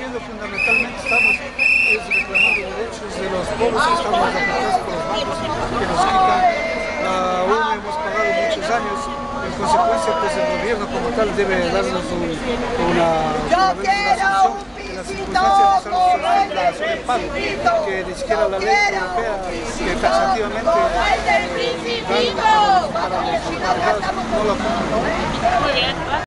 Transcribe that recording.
haciendo fundamentalmente es reclamando derechos de los pobres que estamos afectados por los bancos que nos quitan la UMA. Hemos pagado muchos años. En consecuencia, pues el gobierno como tal debe darnos una solución en las circunstancias que estamos sufriendo la dación de pago, que ni siquiera la ley europea que taxativamente para los encargados no lo cumple. Muy bien.